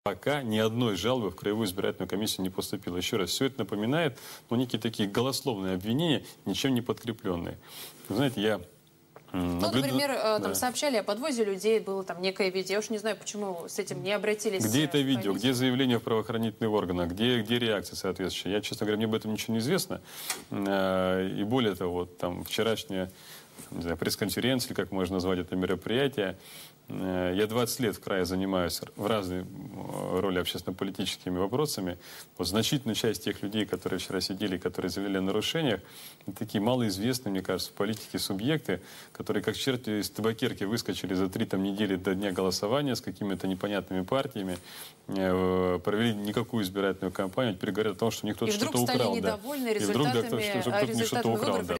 Пока ни одной жалобы в Краевую избирательную комиссию не поступило. Еще раз, все это напоминает, ну, некие такие голословные обвинения, ничем не подкрепленные. Вы знаете, я... Ну, например, там сообщали о подвозе людей, было там некое видео. Я уж не знаю, почему с этим не обратились. Где это видео, где заявление в правоохранительные органы, где реакция соответствующая? Я, честно говоря, мне об этом ничего не известно. И более того, вот, там вчерашняя пресс-конференция, как можно назвать это мероприятие, я 20 лет в крае занимаюсь в разной роли общественно-политическими вопросами. Вот значительная часть тех людей, которые вчера сидели, которые заявляли о нарушениях, такие малоизвестные, мне кажется, в политике субъекты, которые как черти из табакерки выскочили за 3 недели до дня голосования с какими-то непонятными партиями, провели никакую избирательную кампанию, теперь говорят о том, что никто что-то украл. И вдруг стали недовольны результатами выборов.